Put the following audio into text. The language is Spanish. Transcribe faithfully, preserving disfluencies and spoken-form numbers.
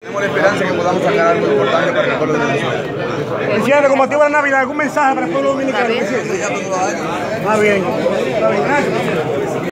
Tenemos la esperanza que podamos sacar algo importante para el pueblo de Venezuela. Presidente, con motivo de la Navidad, ¿algún mensaje para el pueblo dominicano? Está bien. Está bien, gracias.